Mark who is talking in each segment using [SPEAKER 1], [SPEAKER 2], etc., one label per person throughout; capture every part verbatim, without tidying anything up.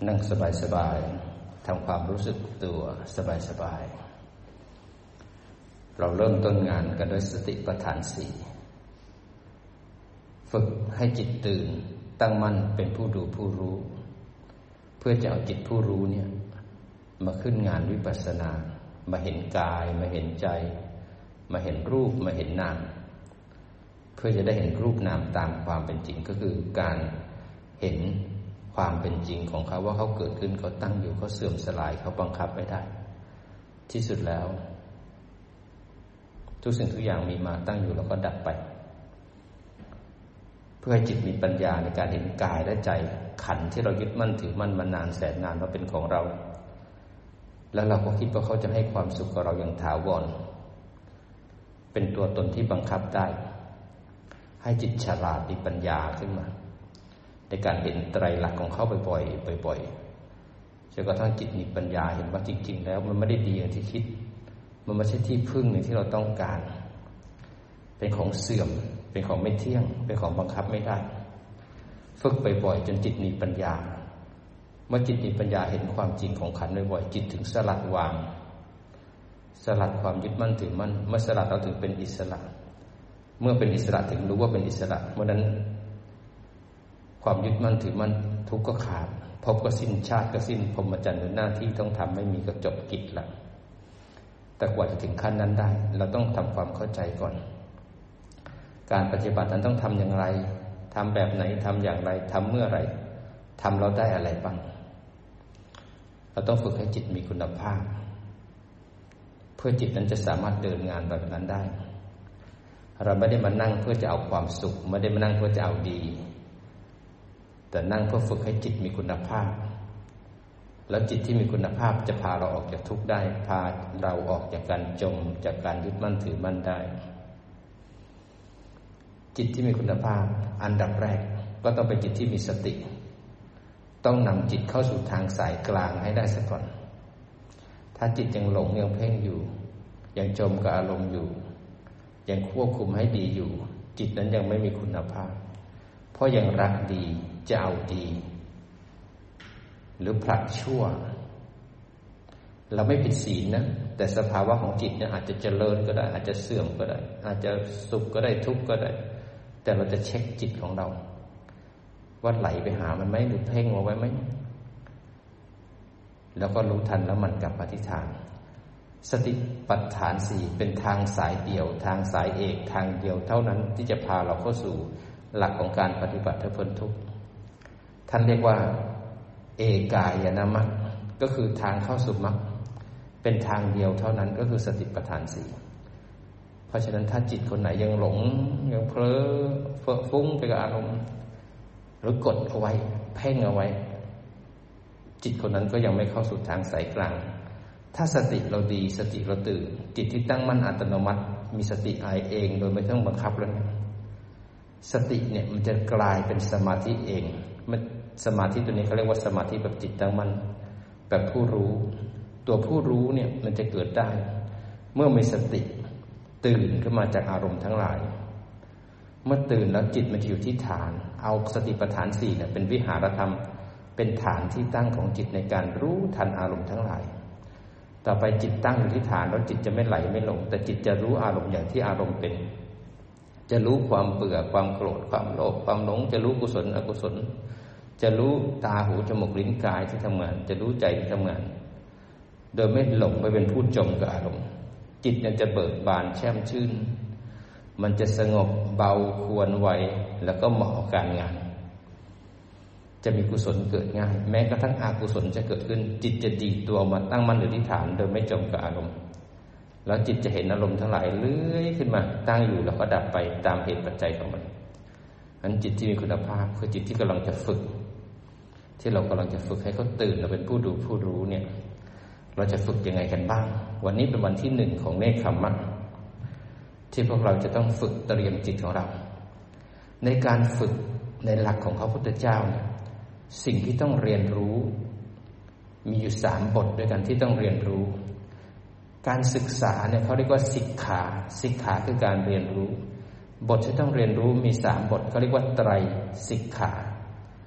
[SPEAKER 1] นั่งสบายๆทำความรู้สึกตัวสบายๆเราเริ่มต้นงานกันด้วยสติปัฏฐานสี่ฝึกให้จิตตื่นตั้งมั่นเป็นผู้ดูผู้รู้เพื่อจะเอาจิตผู้รู้เนี่ยมาขึ้นงานวิปัสสนามาเห็นกายมาเห็นใจมาเห็นรูปมาเห็นนามเพื่อจะได้เห็นรูปนามตามความเป็นจริงก็คือการเห็นความเป็นจริงของเขาว่าเขาเกิดขึ้นเขาตั้งอยู่เขาเสื่อมสลายเขาบังคับไม่ได้ที่สุดแล้วทุกสิ่งทุกอย่างมีมาตั้งอยู่แล้วก็ดับไปเพื่อให้จิตมีปัญญาในการเห็นกายและใจขันธ์ที่เรายึดมั่นถือมั่นมานานแสนนานว่าเป็นของเราแล้วเราก็คิดว่าเขาจะให้ความสุขกับเราอย่างถาวรเป็นตัวตนที่บังคับได้ให้จิตฉลาดมีปัญญาขึ้นมาในการเห็นไตรลักษณ์ของเขาบ่อยๆบ่อยๆจนกระทั่งจิตมีปัญญาเห็นว่าจริงๆแล้วมันไม่ได้ดีอย่างที่คิดมันไม่ใช่ที่พึ่งอย่างที่เราต้องการเป็นของเสื่อมเป็นของไม่เที่ยงเป็นของบังคับไม่ได้ฝึกบ่อยๆจนจิตมีปัญญาเมื่อจิตมีปัญญาเห็นความจริงของขันธ์บ่อยๆจิตถึงสลัดวางสลัดความยึดมั่นถือมั่นเมื่อสลัดเราถึงเป็นอิสระเมื่อเป็นอิสระถึงรู้ว่าเป็นอิสระเมื่อนั้นความยึดมั่นถือมั่นทุกข์ก็ขาดภพก็สิ้นชาติก็สิ้นพรหมจรรย์หรือหน้าที่ต้องทำไม่มีก็จบกิจละแต่กว่าจะถึงขั้นนั้นได้เราต้องทำความเข้าใจก่อนการปฏิบัตินั้นต้องทำอย่างไรทำแบบไหนทำอย่างไรทำเมื่อไรทำเราได้อะไรบ้างเราต้องฝึกให้จิตมีคุณภาพเพื่อจิตนั้นจะสามารถเดินงานแบบนั้นได้เราไม่ได้มานั่งเพื่อจะเอาความสุขไม่ได้มานั่งเพื่อจะเอาดีแต่นั่งเพื่อฝึกให้จิตมีคุณภาพแล้วจิตที่มีคุณภาพจะพาเราออกจากทุกข์ได้พาเราออกจากการจมจากการยึดมั่นถือมั่นได้จิตที่มีคุณภาพอันดับแรกก็ต้องเป็นจิตที่มีสติต้องนำจิตเข้าสู่ทางสายกลางให้ได้ซะก่อนถ้าจิตยังหลงยังเพ่งอยู่ยังจมกับอารมณ์อยู่ยังควบคุมให้ดีอยู่จิตนั้นยังไม่มีคุณภาพเพราะยังรักดีจะเอาดีหรือผลักชั่วเราไม่ผิดศีลนะแต่สภาวะของจิตเนี่ยอาจจะเจริญก็ได้อาจจะเสื่อมก็ได้อาจจะสุขก็ได้ทุกข์ก็ได้แต่เราจะเช็คจิตของเราว่าไหลไปหามันไหมหรือเพ่งเอาไว้ไหมแล้วก็รู้ทันแล้วมันกลับมาที่ทางสติปัฏฐานสี่เป็นทางสายเดี่ยวทางสายเอกทางเดียวเท่านั้นที่จะพาเราเข้าสู่หลักของการปฏิบัติเพื่อพ้นทุกข์ท่านเรียกว่าเอกายนมรรคก็คือทางเข้าสู่มรรคเป็นทางเดียวเท่านั้นก็คือสติปัฏฐานสี่เพราะฉะนั้นถ้าจิตคนไหนยังหลงยังเพ้อเฟ้อฟุ้งไปกับอารมณ์หรือกดเอาไว้เพ่งเอาไว้จิตคนนั้นก็ยังไม่เข้าสู่ทางสายกลางถ้าสติเราดีสติเราตื่นจิตที่ตั้งมั่นอัตโนมัติมีสติอายเองโดยไม่ต้องบังคับแล้วสติเนี่ยมันจะกลายเป็นสมาธิเองมันสมาธิตัวนี้เขาเรียกว่าสมาธิแบบจิตตั้งมั่นแบบผู้รู้ตัวผู้รู้เนี่ยมันจะเกิดได้เมื่อมีสติตื่นขึ้นมาจากอารมณ์ทั้งหลายเมื่อตื่นแล้วจิตมันจะอยู่ที่ฐานเอาสติปัฏฐานสี่เนี่ยเป็นวิหารธรรมเป็นฐานที่ตั้งของจิตในการรู้ทันอารมณ์ทั้งหลายต่อไปจิตตั้งอยู่ที่ฐานแล้วจิตจะไม่ไหลไม่หลงแต่จิตจะรู้อารมณ์อย่างที่อารมณ์เป็นจะรู้ความเบื่อความโกรธความโลภความหลงจะรู้กุศลอกุศลจะรู้ตาหูจมูกลิ้นกายที่ทำงานจะรู้ใจที่ทำงานโดยไม่หลงไปเป็นผู้จมกับอารมณ์จิตเนี่ยจะเบิกบานแช่มชื่นมันจะสงบเบาควรไวแล้วก็เหมาะกับการงานจะมีกุศลเกิดง่ายแม้กระทั่งอกุศลจะเกิดขึ้นจิตจะดีตัวมาตั้งมั่นอยู่ที่ฐานโดยไม่จมกับอารมณ์แล้วจิตจะเห็นอารมณ์ทั้งหลายเลื้อยขึ้นมาตั้งอยู่แล้วก็ดับไปตามเหตุปัจจัยของมันนั้นจิตที่มีคุณภาพคือจิตที่กำลังจะฝึกที่เรากำลังจะฝึกให้เขาตื่นเราเป็นผู้ดูผู้รู้เนี่ยเราจะฝึกยังไงกันบ้างวันนี้เป็นวันที่หนึ่งของเนคขมมะที่พวกเราจะต้องฝึกเตรียมจิตของเราในการฝึกในหลักของพระพุทธเจ้าเนี่ยสิ่งที่ต้องเรียนรู้มีอยู่สามบทด้วยกันที่ต้องเรียนรู้การศึกษาเนี่ยเขาเรียกว่าสิกขาสิกขาคือการเรียนรู้ บทที่ต้องเรียนรู้มีสามบทเขาเรียกว่าไตรสิกขา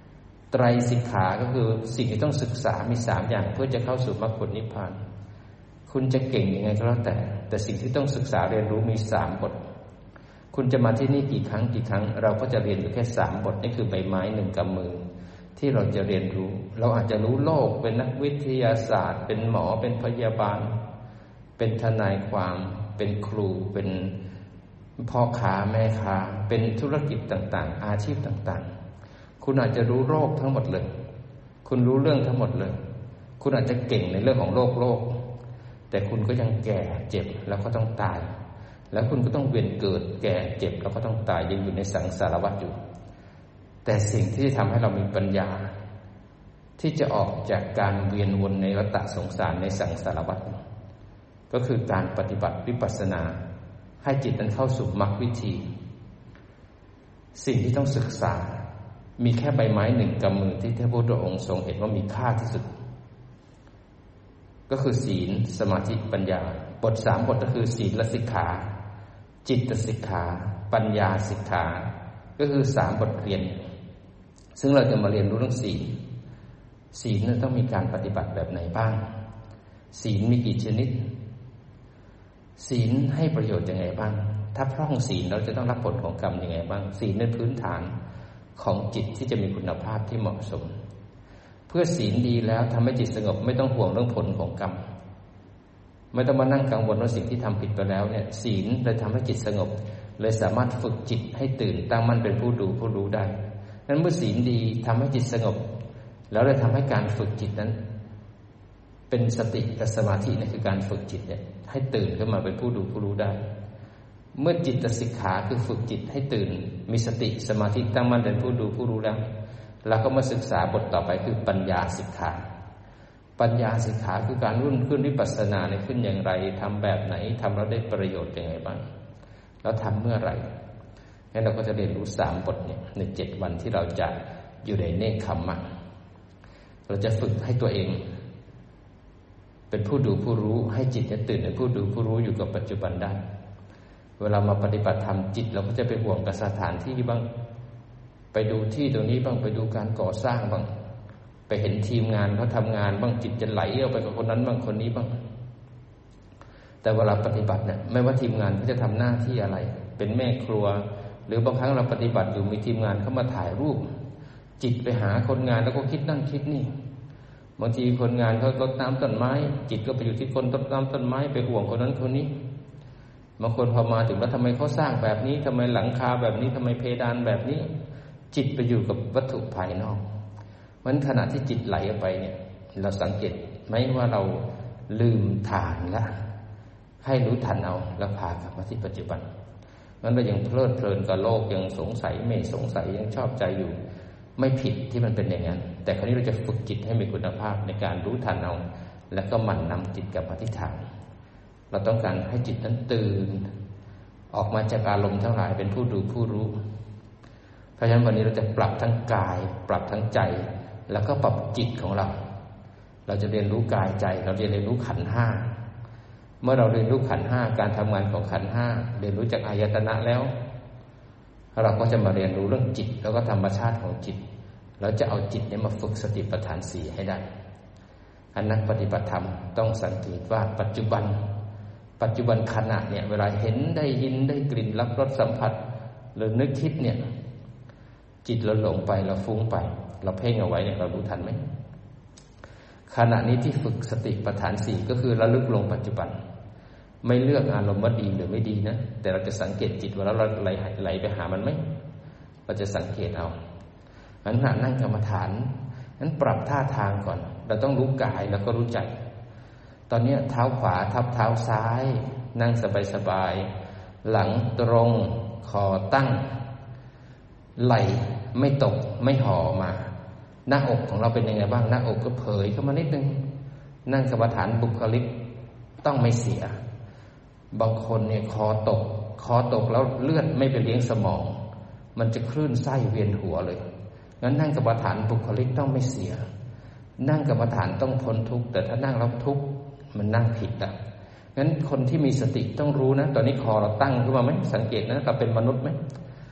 [SPEAKER 1] ไตรสิกขาก็คือสิ่งที่ต้องศึกษามีสามอย่างเพื่อจะเข้าสู่มรรคผลนิพพานคุณจะเก่งยังไงก็แล้วแต่แต่สิ่งที่ต้องศึกษาเรียนรู้มีสามบทคุณจะมาที่นี่กี่ครั้งกี่ครั้งเราก็จะเรียนอยู่แค่สามบทนี่คือใบไม้หนึ่งกำมือที่เราจะเรียนรู้เราอาจจะรู้โลกเป็นนักวิทยาศาสตร์เป็นหมอเป็นพยาบาลเป็นทนายความเป็นครูเป็นพ่อค้าแม่ค้าเป็นธุรกิจต่างๆอาชีพต่างๆคุณอาจจะรู้โรคทั้งหมดเลยคุณรู้เรื่องทั้งหมดเลยคุณอาจจะเก่งในเรื่องของโลกโลกแต่คุณก็ยังแก่เจ็บแล้วก็ต้องตายแล้วคุณก็ต้องเวียนเกิดแก่เจ็บแล้วก็ต้องตายยังอยู่ในสังสารวัฏอยู่แต่สิ่งที่ทำให้เรามีปัญญาที่จะออกจากการเวียนวนในวัฏสงสารในสังสารวัฏก็คือการปฏิบัติวิปัสสนาให้จิตนั้นเข้าสู่มรรควิธีสิ่งที่ต้องศึกษามีแค่ใบไม้หนึ่งกำมือที่พระพุทธองค์ทรงเห็นว่ามีค่าที่สุดก็คือศีลสมาธิปัญญาบทสามบทก็คือศีลสิกขาจิตสิกขาปัญญาสิกขาก็คือสามบทเรียนซึ่งเราจะมาเรียนรู้เรื่องศีลศีลต้องมีการปฏิบัติแบบไหนบ้างศีลมีกี่ชนิดศีลให้ประโยชน์ยังไงบ้างถ้าพร่องศีลเราจะต้องรับผลของกรรมยังไงบ้างศีลเป็นพื้นฐานของจิตที่จะมีคุณภาพที่เหมาะสมเพื่อศีลดีแล้วทำให้จิตสงบไม่ต้องห่วงเรื่องผลของกรรมไม่ต้องมานั่งกังวลว่าสิ่งที่ทำผิดไปแล้วเนี่ยศีลเลยทำให้จิตสงบเลยสามารถฝึกจิตให้ตื่นตั้งมั่นเป็นผู้ดูผู้รู้ได้นั้นเมื่อศีลดีทำให้จิตสงบแล้วเลยทำให้การฝึกจิตนั้นเป็นสติกับสมาธินี่คือการฝึกจิตเนี่ยให้ตื่นขึ้นมาเป็นผู้ดูผู้รู้ได้เมื่อจิตสิกขาคือฝึกจิตให้ตื่นมีสติสมาธิตั้งมั่นเป็นผู้ดูผู้รู้แล้วแล้วก็มาศึกษาบทต่อไปคือปัญญาสิกขาปัญญาสิกขาคือการรุ่นขึ้นวิปัสสนาในขึ้นอย่างไรทำแบบไหนทำแล้วได้ประโยชน์ยังไงบ้างแล้วทำเมื่อไหร่งั้นเราก็จะเรียนรู้สามบทเนี่ยในเจ็ดวันที่เราจะอยู่ในเนคขมมะเราจะฝึกให้ตัวเองเป็นผู้ดูผู้รู้ให้จิตเนี่ยตื่นเป็นผู้ดูผู้รู้อยู่กับปัจจุบันได้เวลามาปฏิบัติธรรมจิตเราก็จะไปห่วงกับสถานที่บ้างไปดูที่ตรงนี้บ้างไปดูการก่อสร้างบ้างไปเห็นทีมงานเขาทำงานบ้างจิตจะไหลออกไปกับคนนั้นบ้างคนนี้บ้างแต่เวลาปฏิบัติเนี่ยไม่ว่าทีมงานเขาจะทำหน้าที่อะไรเป็นแม่ครัวหรือบางครั้งเราปฏิบัติอยู่มีทีมงานเข้ามาถ่ายรูปจิตไปหาคนงานแล้วก็คิดนั่นคิดนี่บางทีคนงานเขารดน้ำต้นไม้จิตก็ไปอยู่ที่คนรดน้ำต้นไม้ไปห่วงคนนั้นคนนี้บางคนพอมาถึงแล้วทำไมเขาสร้างแบบนี้ทำไมหลังคาแบบนี้ทำไมเพดานแบบนี้จิตไปอยู่กับวัตถุภายนอกมันขณะที่จิตไหลออกไปเนี่ยเราสังเกตไหมว่าเราลืมฐานละให้รู้ทันเอาแล้วพากลับมาที่ปัจจุบันงั้นเรายังเพลิดเพลินกับโลกยังสงสัยไม่สงสัยยังชอบใจอยู่ไม่ผิดที่มันเป็นอย่างนั้นแต่คราวนี้เราจะฝึกจิตให้มีคุณภาพในการรู้ทันเอาแล้วก็หมั่นนำจิตกลับมาที่ฐานเราต้องการให้จิตนั้นตื่นออกมาจากอารมณ์ทั้งหลายเป็นผู้ดูผู้รู้เพราะฉะนั้นวันนี้เราจะปรับทั้งกายปรับทั้งใจแล้วก็ปรับจิตของเราเราจะเรียนรู้กายใจเราจะเรียนรู้ขันธ์ห้าเมื่อเราเรียนรู้ขันธ์ห้าการทำงานของขันธ์ห้าเรียนรู้จากอายตนะแล้วเราก็จะมาเรียนรู้เรื่องจิตแล้วก็ธรรมชาติของจิตเราจะเอาจิตนี้มาฝึกสติปัฏฐานสี่ให้ได้อันนักปฏิบัติธรรมต้องสังเกตว่าปัจจุบันปัจจุบันขณะเนี่ยเวลาเห็นได้ยินได้กลิ่นรับรสสัมผัสหรือนึกคิดเนี่ยจิตเราหลงไปเราฟุ้งไปเราเพ่งเอาไว้เนี่ยเรารู้ทันไหมขณะนี้ที่ฝึกสติปัฏฐานสี่ก็คือระลึกลงปัจจุบันไม่เลือกอารมณ์ว่าดีหรือไม่ดีนะแต่เราจะสังเกตจิตว่าเราไหลไหลไปหามันไหมเราจะสังเกตเอาขณะนั่งกรรมฐานนั้นปรับท่าทางก่อนเราต้องรู้กายแล้วก็รู้ใจตอนนี้เท้าขวาทับเท้าซ้ายนั่งสบายๆหลังตรงคอตั้งไหล่ไม่ตกไม่ห่อมาหน้าอกของเราเป็นยังไงบ้างหน้าอกก็เผยเข้ามานิดนึงนั่งกรรมฐานบุคลิกต้องไม่เสียบางคนเนี่ยคอตกคอตกแล้วเลือดไม่ไปเลี้ยงสมองมันจะคลื่นไส้เวียนหัวเลยงั้นนั่งกรรมฐานบุคลิกต้องไม่เสียนั่งกรรมฐานต้องพ้นทุกข์แต่ถ้านั่งแล้วทุกข์มันนั่งผิดอ่ะงั้นคนที่มีสติต้องรู้นะตอนนี้คอเราตั้งขึ้นมาไหมสังเกตนะเราเป็นมนุษย์ไหม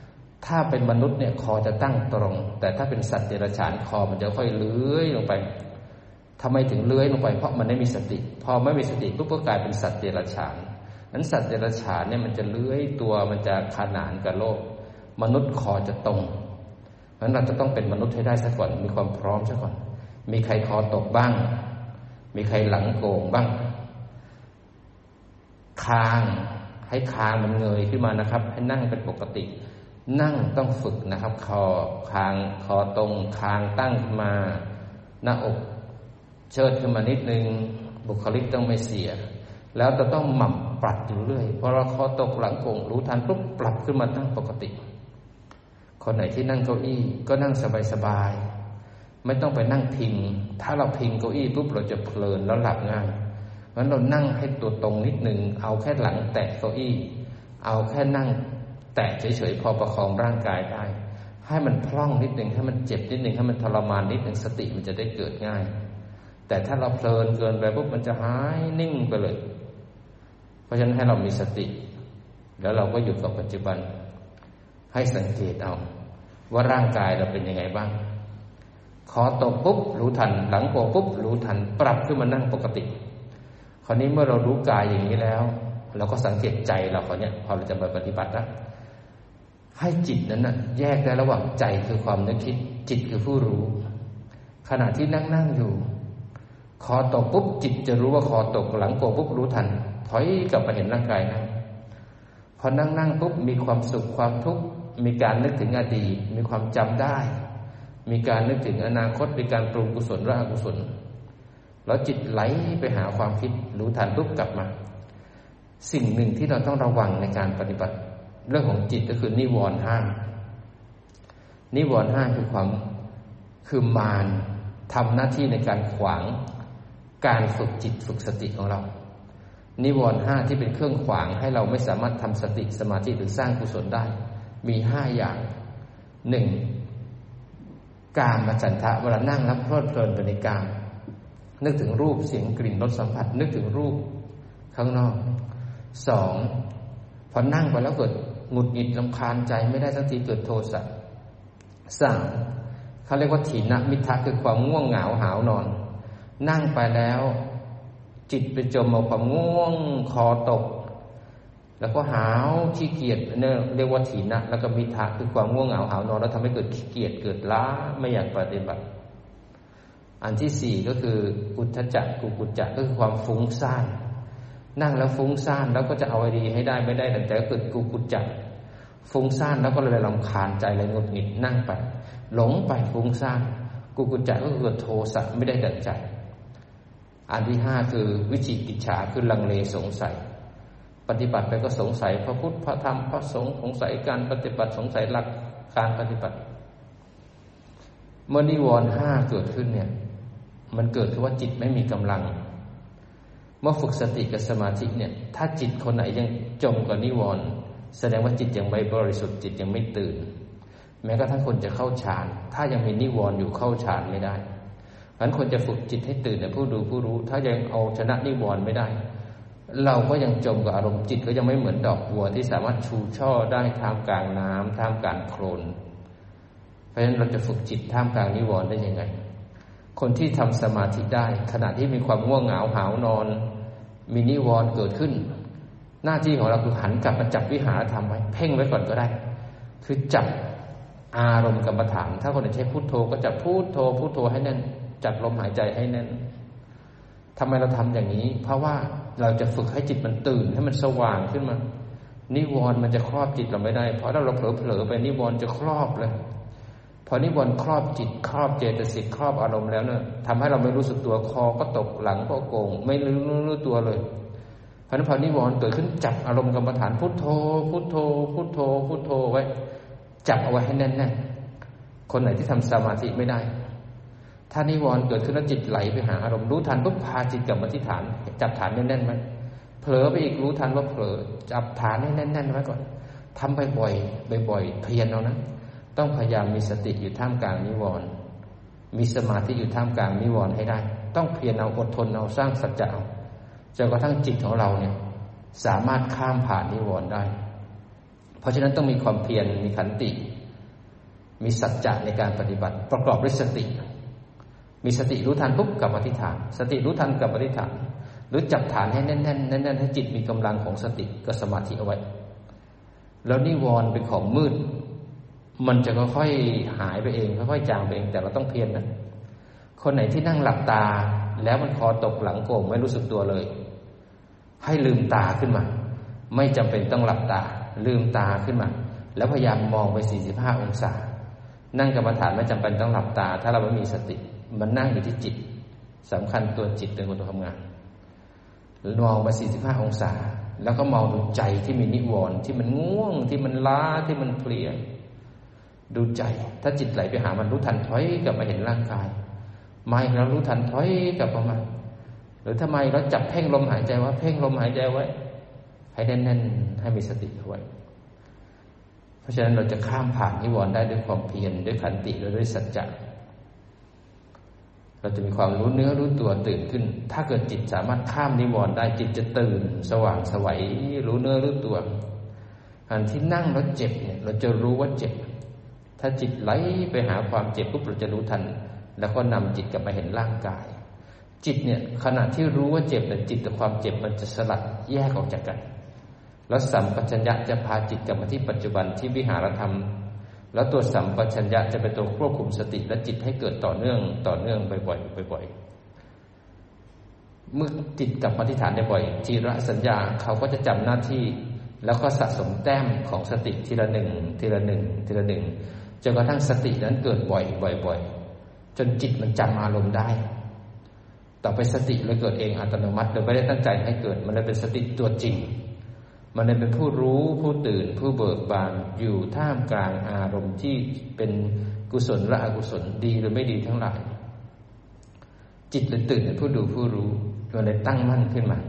[SPEAKER 1] ถ้าเป็นมนุษย์เนี่ยคอจะตั้งตรงแต่ถ้าเป็นสัตว์เดรัจฉานคอมันจะค่อยเลื้อยลงไปทำไมถึงเลื้อยลงไปเพราะมันไม่มีสติพอไม่มีสติปุ๊บก็กลายเป็นสัตว์เดรัจฉานนั้นสัตว์เดรัจฉานเนี่ยมันจะเลื้อยตัวมันจะขนานกับโลกมนุษย์คอจะตรงเพราะฉะนั้นเราจะต้องเป็นมนุษย์ให้ได้ซะก่อนมีความพร้อมซะก่อนมีใครคอตกบ้างมีใครหลังโก่งบ้างคางให้คางมันเงยขึ้นมานะครับให้นั่งเป็นปกตินั่งต้องฝึกนะครับคอคางคอตรงคางตั้งขึ้นมาหน้าอกเชิดขึ้นมานิดนึงบุคลิกต้องไม่เสียแล้วจะต้องหมั่นปรับอยู่เรื่อยพอเราคอตกหลังโก่งรู้ทันปุ๊บปรับขึ้นมาตั้งปกติคนไหนที่นั่งเก้าอี้ก็นั่งสบายๆไม่ต้องไปนั่งพิงถ้าเราพิงเก้าอี้ปุ๊บเราจะเพลินแล้วหลับง่ายงั้นเรานั่งให้ตัวตรงนิดนึงเอาแค่หลังแตะเก้าอี้เอาแค่นั่งแตะเฉยๆพอประคองร่างกายได้ให้มันพล่องนิดนึงให้มันเจ็บนิดนึงให้มันทรมานนิดนึงสติมันจะได้เกิดง่ายแต่ถ้าเราเพลินเกินไปปุ๊บมันจะหายนิ่งไปเลยเพราะฉะนั้นให้เรามีสติแล้วเราก็อยู่กับปัจจุบันให้สังเกตเอาว่าร่างกายเราเป็นยังไงบ้างคอตกปุ๊บรู้ทันหลังโก่งปุ๊บรู้ทันปรับขึ้นมานั่งปกติคราวนี้เมื่อเรารู้กายอย่างนี้แล้วเราก็สังเกตใจเราคราวนี้พอเราจะไปปฏิบัติแล้วให้จิตนั้นนะแยกได้ระหว่างใจคือความนึกคิดจิตคือผู้รู้ขณะที่นั่งนั่งอยู่คอตกปุ๊บจิตจะรู้ว่าคอตกหลังโก่งปุ๊บรู้ทันถอยกลับมาเห็นร่างกายนั่งพอนั่งนั่งปุ๊บมีความสุขความทุกข์มีการนึกถึงอดีตมีความจำได้มีการนึกถึงอนาคตมีการปรุงกุศลหรืออกุศลแล้วจิตไหลไปหาความคิดรู้ทันปุ๊บกลับมาสิ่งหนึ่งที่เราต้องระวังในการปฏิบัติเรื่องของจิตก็คือนิวรณ์ห้านิวรณ์ห้าคือความคือมารทำหน้าที่ในการขวางการฝึกจิตฝึกสติของเรานิวรณ์ห้าที่เป็นเครื่องขวางให้เราไม่สามารถทำสติสมาธิหรือสร้างกุศลได้มีห้าอย่างหนึ่งกามฉันทะเวลานั่งแล้วเพลิดเพลินไปในกามนึกถึงรูปเสียงกลิ่นรสสัมผัสนึกถึงรูปข้างนอกสองพอนั่งไปแล้วเกิดหงุดหงิดรำคาญใจไม่ได้สักทีเกิดโทสะสามเขาเรียกว่าถีนมิทธะคือความง่วงเหงาหาวนอนนั่งไปแล้วจิตไปจมเอาความง่วงคอตกแล้วก็หาวขี้เกียจเนี่ยเรียกว่าถีนะแล้วก็มิทธะคือความง่วงเหงาหาวนอนแล้วทำให้เกิดขี้เกียจเกิดล้าไม่อยากปฏิบัติอันที่สี่ก็คืออุทธัจจะกุกุจจะก็คือความฟุ้งซ่านนั่งแล้วฟุ้งซ่านแล้วก็จะเอาไอดีให้ได้ไม่ได้แต่ก็เกิดกุกุจจะฟุ้งซ่านแล้วก็เลยรำคาญใจเลยหงุดหงิดนั่งไปหลงไปฟุ้งซ่านกุกุจจะก็เกิดโทสะไม่ได้ดั่งใจอันที่ห้าคือวิจิกิจฉาคือลังเลสงสัยปฏิบัติไปก็สงสัยพระพุทธพระธรรมพระสงฆ์สงสัยการปฏิบัติสงสัยหลักการปฏิบัติเมื่อนิวรณ์ห้าเกิดขึ้นเนี่ยมันเกิดคือว่าจิตไม่มีกำลังเมื่อฝึกสติกับสมาธิเนี่ยถ้าจิตคนไหนยังจมกับนิวรณ์แสดงว่าจิตยังไม่บริสุทธิ์จิตยังไม่ตื่นแม้กระทั่งคนจะเข้าฌานถ้ายังมีนิวรณ์อยู่เข้าฌานไม่ได้เพราะฉะนั้นคนจะฝึกจิตให้ตื่นเนี่ยผู้ดูผู้รู้ถ้ายังเอาชนะนิวรณ์ไม่ได้เราก็ยังจมกับอารมณ์จิตก็ยังไม่เหมือนดอกบัวที่สามารถชูช่อได้ท่ามกลางน้ำท่ามกลางโคลนเพราะฉะนั้นเราจะฝึกจิตท่ามกลางนิวรณ์ได้ยังไงคนที่ทำสมาธิได้ขณะที่มีความง่วงเหงาหาวนอนมีนิวรณ์เกิดขึ้นหน้าที่ของเราคือหันกลับมาจับวิหารธรรมไว้เพ่งไว้ก่อนก็ได้คือจับอารมณ์กรรมฐานถ้าคนไหนใช้พุทโธก็จับพุทโธพุทโธให้แน่นจับลมหายใจให้แน่นทำไมเราทำอย่างนี้เพราะว่าเราจะฝึกให้จิตมันตื่นให้มันสว่างขึ้นมานิวรณ์มันจะครอบจิตเราไม่ได้เพราะถ้าเราเผลอๆไปนิวรณ์จะครอบเลยพอนิวรณ์ครอบจิตครอบเจตสิกครอบอารมณ์แล้วเนี่ยทำให้เราไม่รู้สึกตัวคอก็ตกหลังก็โก่งไม่รู้รู้ตัวเลยเพราะนั้นพอนิวรณ์เกิดขึ้นจับอารมณ์กรรมฐานพุทโธพุทโธพุทโธพุทโธไว้จับเอาไว้ให้แน่นๆคนไหนที่ทำสมาธิไม่ได้ถ้านิวรณ์เกิดขึ้นแล้วจิตไหลไปหาอารมณ์รู้ทันปุ๊บพาจิตกลับมาที่ฐานจับฐานแน่นๆไว้เผลอไปอีกรู้ทันว่าเผลอจับฐานให้แน่นๆไว้ก่อนทำบ่อยๆบ่อยๆเพียรเอานะต้องพยายามมีสติอยู่ท่ามกลางนิวรณ์มีสมาธิอยู่ท่ามกลางนิวรณ์ให้ได้ต้องเพียรเอาอดทนเอาสร้างสัจจะเอาจนกระทั่งจิตของเราเนี่ยสามารถข้ามผ่านนิวรณ์ได้เพราะฉะนั้นต้องมีความเพียรมีขันติมีสัจจะในการปฏิบัติประกอบด้วยสติมีสติรู้ทันปุ๊บกลับมาที่ฐานสติรู้ทันกลับมาที่ฐานหรือจับฐานให้แน่นๆแน่นๆให้จิตมีกำลังของสติกับสมาธิเอาไว้แล้วนิวรณ์เป็นของมืดมันจะค่อยๆหายไปเองค่อยๆจางไปเองแต่เราต้องเพียรนะคนไหนที่นั่งหลับตาแล้วมันคอตกหลังโก่งไม่รู้สึกตัวเลยให้ลืมตาขึ้นมาไม่จำเป็นต้องหลับตาลืมตาขึ้นมาแล้วพยายามมองไปสี่สิบห้าองศานั่งกรรมฐานไม่จำเป็นต้องหลับตาถ้าเราไม่มีสติมันนั่งอยู่ที่จิตสำคัญตัวจิตเป็นคนทำงานมองไปสี่สิบห้าองศาแล้วก็มองดูใจที่มีนิวรณ์ที่มันง่วงที่มันล้าที่มันเพลียดูใจถ้าจิตไหลไปหามันรู้ทันถอยกลับมาเห็นร่างกายไม่เรารู้ทันถอยกลับมาหรือทำไมเราจับเพ่งลมหายใจว่าเพ่งลมหายใจไว้ให้แน่นๆให้มีสติเอาไว้เพราะฉะนั้นเราจะข้ามผ่านนิวรณ์ได้ด้วยความเพียรด้วยขันติและด้วยสัจจะเราจะมีความรู้เนื้อรู้ตัวตื่นขึ้นถ้าเกิดจิตสามารถข้ามนิวรณ์ได้จิตจะตื่นสว่างไสวรู้เนื้อรู้ตัวอันที่นั่งแล้วเจ็บเนี่ยเราจะรู้ว่าเจ็บถ้าจิตไหลไปหาความเจ็บปุ๊บเราจะรู้ทันแล้วก็นำจิตกลับมาเห็นร่างกายจิตเนี่ยขณะที่รู้ว่าเจ็บเนี่ยจิตกับความเจ็บมันจะสลัดแยกออกจากกันแล้วสัมปชัญญะจะพาจิตกลับมาที่ปัจจุบันที่วิหารธรรมแล้วตัวสัมปชัญญะจะเป็นตัวควบคุมสติและจิตให้เกิดต่อเนื่องต่อเนื่องบ่อยๆบ่อยๆเมื่อจิตกลับมาที่ฐานได้บ่อยทีละสัญญาเขาก็จะจำหน้าที่แล้วก็สะสมแต้มของสติทีละหนึ่งทีละหนึ่งทีละหนึ่งจนกระทั่งสตินั้นเกิดบ่อยบ่อยๆจนจิตมันจำอารมณ์ได้ต่อไปสติเลยเกิดเองอัตโนมัติโดยไม่ได้ตั้งใจให้เกิดมันเลยเป็นสติตัวจริงมันเลยเป็นผู้รู้ผู้ตื่นผู้เบิกบานอยู่ท่ามกลางอารมณ์ที่เป็นกุศลและอกุศลดีหรือไม่ดีทั้งหลายจิตเลยตื่นเป็นผู้ดูผู้รู้มันเลยตั้งมั่นขึ้นมา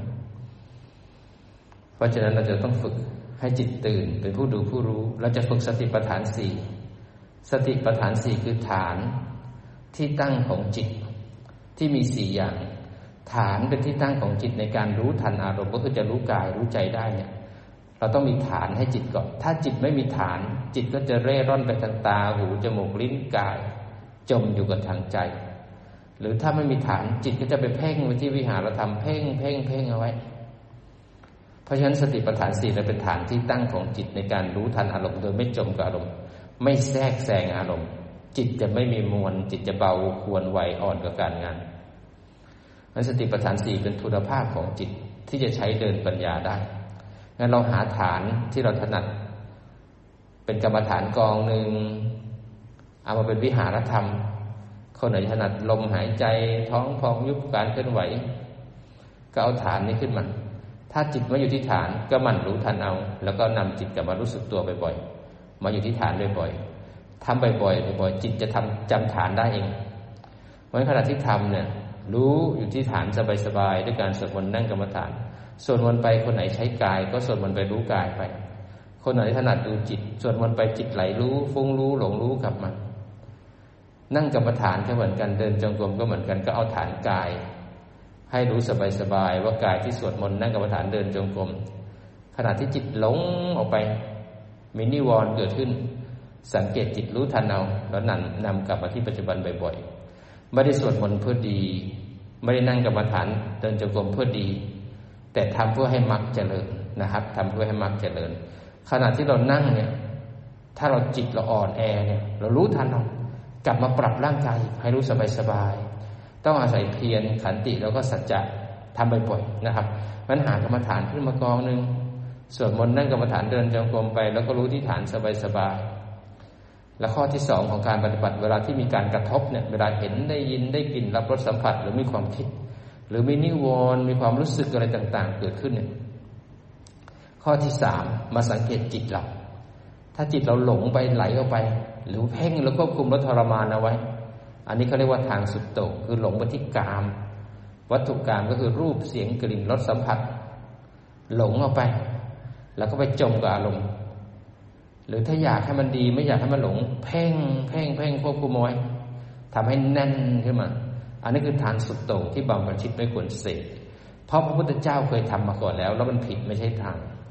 [SPEAKER 1] เพราะฉะนั้นเราจะต้องฝึกให้จิตตื่นเป็นผู้ดูผู้รู้เราจะฝึกสติปัฏฐานสี่สติปัฏฐานสี่คือฐานที่ตั้งของจิตที่มีสี่อย่างฐานเป็นที่ตั้งของจิตในการรู้ทันอารมณ์ก็คือจะรู้กายรู้ใจได้เนี่ยเราต้องมีฐานให้จิตก่อนถ้าจิตไม่มีฐานจิตก็จะเร่ร่อนไปทางตาหูจมูกลิ้นกายจมอยู่กับทางใจหรือถ้าไม่มีฐานจิตก็จะไปเพ่งไว้ที่วิหารธรรมเพ่งเพ่งเพ่งเอาไว้เพราะฉะนั้นสติปัฏฐานสี่จะเป็นฐานที่ตั้งของจิตในการรู้ทันอารมณ์โดยไม่จมกับอารมณ์ไม่แทรกแซงอารมณ์จิตจะไม่มีมวลจิตจะเบาควรไวอ่อนกับการงานนั้นสติปัฏฐานสี่เป็นทุนภาพของจิตที่จะใช้เดินปัญญาได้งั้นเราหาฐานที่เราถนัดเป็นกรรมฐานกองหนึ่งเอามาเป็นวิหารธรรมคนไหนถนัดลมหายใจท้องพองยุบการเคลื่อนไหวก็เอาฐานนี้ขึ้นมาถ้าจิตมาอยู่ที่ฐานก็หมั่นรู้ทันเอาแล้วก็นำจิตกลับมารู้สึกตัวบ่อยๆมาอยู่ที่ฐานบ่อยๆทำบ่อยๆบ่อยๆจิตจะทำจำฐานได้เองเพราะฉะนั้นขณะที่ทำเนี่ยรู้อยู่ที่ฐานสบายๆด้วยการสวดมนต์นั่งกรรมฐานสวดมนต์ไปคนไหนใช้กายก็สวดมนต์ไปรู้กายไปคนไหนถนัดดูจิตสวดมนต์ไปจิตไหลรู้ฟุ้งรู้หลงรู้กลับมานั่งกรรมฐานก็เหมือนกันเดินจงกรมก็เหมือนกันก็เอาฐานกายให้รู้สบายๆว่ากายที่สวดมนต์นั่งกรรมฐานเดินจงกรมขณะที่จิตหลงออกไปมีนิวรณ์เกิดขึ้นสังเกตจิตรู้ทันเอาแล้วนำนำกลับมาที่ปัจจุบันบ่อยๆไม่ได้สวดมนต์เพื่อดีไม่ได้นั่งกรรมฐานเดินจงกรมเพื่อดีแต่ทำเพื่อให้มรรคเจริญนะครับทำเพื่อให้มรรคเจริญขณะที่เรานั่งเนี่ยถ้าเราจิตเราอ่อนแอเนี่ยเรารู้ทันเอากลับมาปรับร่างกายให้รู้สบายๆต้องอาศัยเพียรขันติแล้วก็สัจจะทำบ่อยๆนะครับมันหากรรมฐานขึ้นมากองนึงสวดมนต์นั่งกรรมฐานเดินจงกรมไปแล้วก็รู้ที่ฐานสบายๆและข้อที่สองของการปฏิบัติเวลาที่มีการกระทบเนี่ยเวลาเห็นได้ยินได้กลิ่นรับรสสัมผัสหรือมีความคิดหรือมีนิวรณ์มีความรู้สึกอะไรต่างๆเกิดขึ้นเนี่ยข้อที่สามมาสังเกตจิตเราถ้าจิตเราหลงไปไหลออกไปหรือเพ่งแล้วควบคุมและทรมานเอาไว้อันนี้เขาเรียกว่าทางสุดโต่งคือหลงไปที่กามวัตถุกามก็คือรูปเสียงกลิ่นรสสัมผัสหลงออกไปแล้วก็ไปจมกับอารมณ์หรือถ้าอยากให้มันดีไม่อยากให้มันหลงเพ่งเพ่งเพ่งควบคุมเอาไว้ทำให้แน่นขึ้นมาอันนี้คือทางสุดโต่งที่บางประชิตไม่ควรเสกเพราะพระพุทธเจ้าเคยทำมาก่อนแล้วแล้วมันผิดไม่ใช่ทางพ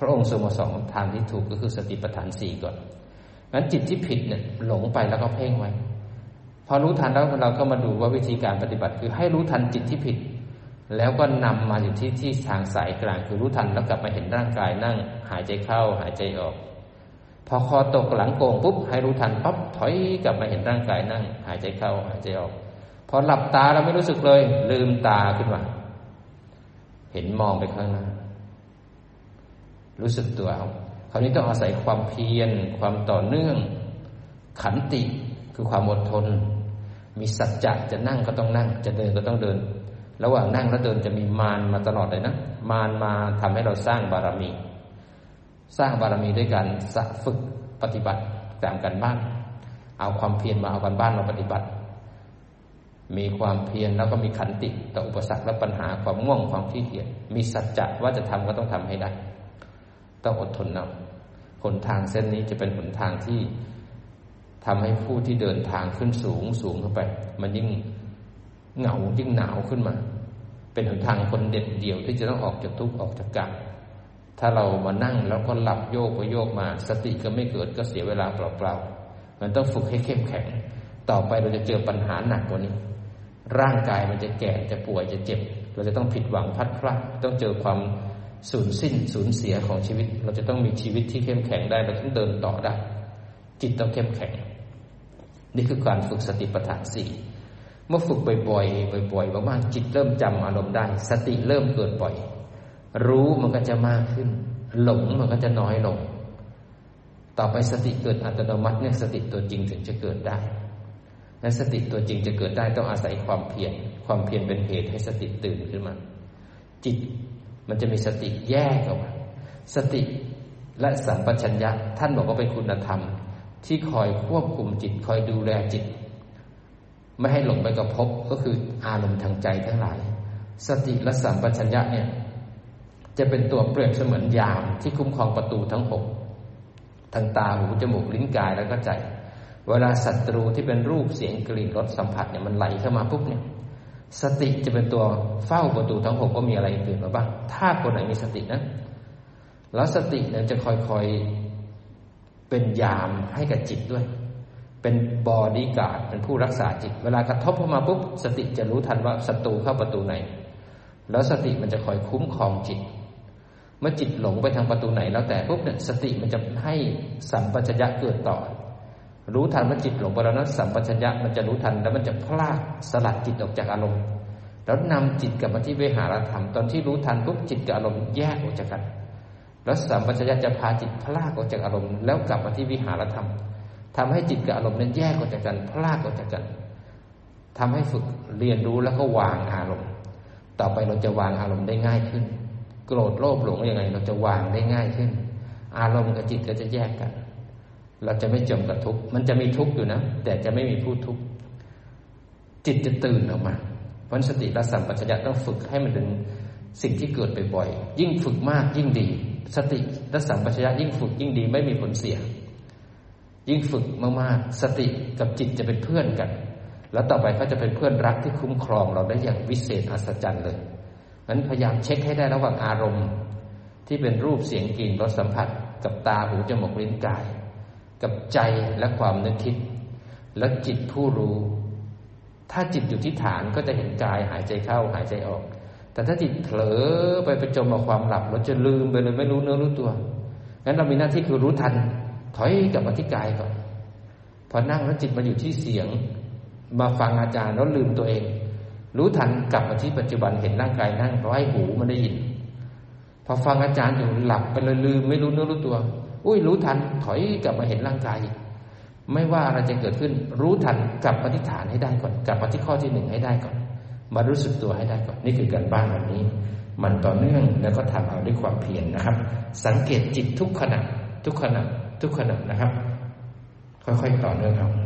[SPEAKER 1] พระองค์ทรงมาสอนทางที่ถูกก็คือสติปัฏฐานสี่ก่อนงั้นจิตที่ผิดเนี่ยหลงไปแล้วก็เพ่งไว้พอรู้ทันแล้วเราก็มาดูว่าวิธีการปฏิบัติคือให้รู้ทันจิตที่ผิดแล้วก็นำมาอยู่ที่ที่ทางสายกลางคือรู้ทันแล้วกลับมาเห็นร่างกายนั่งหายใจเข้าหายใจออกพอคอตกหลังโก่งปุ๊บให้รู้ทันปั๊บถอยกลับมาเห็นร่างกายนั่งหายใจเข้าหายใจออกพอหลับตาเราไม่รู้สึกเลยลืมตาขึ้นมาเห็นมองไปข้างหน้ารู้สึกตัวเอาคราวนี้ต้องอาศัยความเพียรความต่อเนื่องขันติคือความอดทนมีสัจจะจะนั่งก็ต้องนั่งจะเดินก็ต้องเดินระหว่างนั่งและเดินจะมีมารมาตลอดเลยนะมารมาทำให้เราสร้างบารมีสร้างบารมีด้วยการฝึกปฏิบัติตามกันบ้านเอาความเพียรมาเอากันบ้านมาปฏิบัติมีความเพียรแล้วก็มีขันติต่ออุปสรรคและปัญหาความง่วงความขี้เกียจมีสัจจะว่าจะทำก็ต้องทำให้ได้ต้องอดทนเอาหนทางเส้นนี้จะเป็นหนทางที่ทำให้ผู้ที่เดินทางขึ้นสูงสูงเข้าไปมันยิ่งเหงายิ่งหนาวขึ้นมาเป็นหนทางคนเด็ดเดี่ยวที่จะต้องออกจากทุกข์ออกจากกรรมถ้าเรามานั่งแล้วก็หลับโยกไปโยกมาสติก็ไม่เกิดก็เสียเวลาเปล่าๆมันต้องฝึกให้เข้มแข็งต่อไปเราจะเจอปัญหาหนักกว่านี้ร่างกายมันจะแก่จะป่วยจะเจ็บเราจะต้องผิดหวังพัดพลาดต้องเจอความสูญสิ้นสูญเสียของชีวิตเราจะต้องมีชีวิตที่เข้มแข็งได้เราต้องเดินต่อได้จิตต้องเข้มแข็งนี่คือการฝึกสติปัฏฐานสี่เมื่อฝึกบ่อยๆบ่อยๆมากๆจิตเริ่มจำอารมณ์ได้สติเริ่มเกิดบ่อยรู้มันก็จะมากขึ้นหลงมันก็จะน้อยลงต่อไปสติเกิดอัตโนมัติเนี่ยสติตัวจริงถึงจะเกิดได้และสติตัวจริงจะเกิดได้ต้องอาศัยความเพียรความเพียรเป็นเหตุให้สติตื่นขึ้นมาจิตมันจะมีสติแยกออกมาสติและสัมปชัญญะท่านบอกว่าเป็นคุณธรรมที่คอยควบคุมจิตคอยดูแลจิตไม่ให้หลงไปกับภพก็คืออารมณ์ทางใจทั้งหลายสติและสัมปชัญญะเนี่ยจะเป็นตัวเปรียบเสมือนยามที่คุ้มครองประตูทั้งหกทางตาหูจมูกลิ้นกายแล้วก็ใจเวลาศัตรูที่เป็นรูปเสียงกลิ่นรสสัมผัสเนี่ยมันไหลเข้ามาปุ๊บเนี่ยสติจะเป็นตัวเฝ้าประตูทั้งหกว่ามีอะไรเกิดมาบ้างถ้าคนไหนมีสตินะแล้วสติเนี่ยจะคอยๆเป็นยามให้กับจิตด้วยเป็นบอดี้การ์ดเป็นผู้รักษาจิตเวลากระทบเข้ามาปุ๊บสติจะรู้ทันว่าศัตรูเข้าประตูไหนแล้วสติมันจะคอยคุ้มครองจิตเมื่อจิตหลงไปทางประตูไหนแล้วแต่ปุ๊บเนี่ยสติมันจะให้สัมปชัญญะเกิดต่อรู้ทันว่าจิตหลงไปแล้วนั้นสัมปชัญญะมันจะรู้ทันแล้วมันจะพลากสลัดจิตออกจากอารมณ์แล้วนำจิตกลับมาที่วิหารธรรมตอนที่รู้ทันปุ๊บจิตกับอารมณ์แยกออกจากกันแล้วสัมปชัญญะจะพาจิตพลากออกจากอารมณ์แล้วกลับมาที่วิหารธรรมทำให้จิตกับอารมณ์นั้นแยกออกจากกันพลากออกจากกันทำให้ฝึกเรียนรู้แล้วก็วางอารมณ์ต่อไปเราจะวางอารมณ์ได้ง่ายขึ้นโกรธโลภหลงยังไงเราจะวางได้ง่ายขึ้นอารมณ์กับจิตก็จะแยกกันเราจะไม่จมกับทุกข์มันจะมีทุกข์อยู่นะแต่จะไม่มีผู้ทุกข์จิตจะตื่นออกมาเพราะสติและสัมปชัญญะต้องฝึกให้มันเป็นสิ่งที่เกิดบ่อยๆยิ่งฝึกมากยิ่งดีสติและสัมปชัญญะยิ่งฝึกยิ่งดีไม่มีผลเสียยิ่งฝึกมากๆสติกับจิตจะเป็นเพื่อนกันแล้วต่อไปเขาจะเป็นเพื่อนรักที่คุ้มครองเราได้อย่างวิเศษอัศจรรย์เลยงั้นพยายามเช็คให้ได้ระหว่างอารมณ์ที่เป็นรูปเสียงกลิ่นรสสัมผัสกับตาหูจมูกลิ้นกายกับใจและความนึกคิดและจิตผู้รู้ถ้าจิตอยู่ที่ฐานก็จะเห็นกายหายใจเข้าหายใจออกแต่ถ้าจิตเผลอไปไปจมกับความหลับเราจะลืมไปเลยไม่รู้เนื้อรู้ตัวงั้นเรามีหน้าที่คือรู้ทันถอยกลับมาที่กายก่อนพอนั่งแล้วจิตมาอยู่ที่เสียงมาฟังอาจารย์แล้วลืมตัวเองรู้ทันกลับมาที่ปัจจุบันเห็นร่างกายนั่งเพราะให้หูมันได้ยินพอฟังอาจารย์อยู่หลับไปเลยลืมไม่รู้เนื้อรู้ตัวอุ้ยรู้ทันถอยกลับมาเห็นร่างกายไม่ว่าอะไรจะเกิดขึ้นรู้ทันกลับมาที่ฐานให้ได้ก่อนกลับมาที่ข้อที่หนึ่งให้ได้ก่อนมารู้สึกตัวให้ได้ก่อนนี่คือการบ้านวันนี้มันต่อเนื่องแล้วก็ทำเอาด้วยความเพียรนะครับสังเกตจิตทุกขณะทุกขณะทุกขณะนะครับค่อยๆต่อเนื่องครับ